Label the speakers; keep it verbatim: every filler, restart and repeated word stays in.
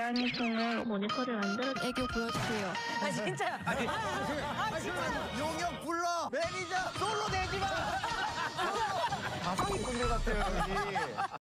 Speaker 1: 고양이 손을 모니터를 만들어
Speaker 2: 애교 보여주세요.
Speaker 3: 아 진짜.
Speaker 4: 아니, 아, 진짜. 용역 불러. 매니저 솔로 내지 마. 가상의 꼰대 같아요, 여기.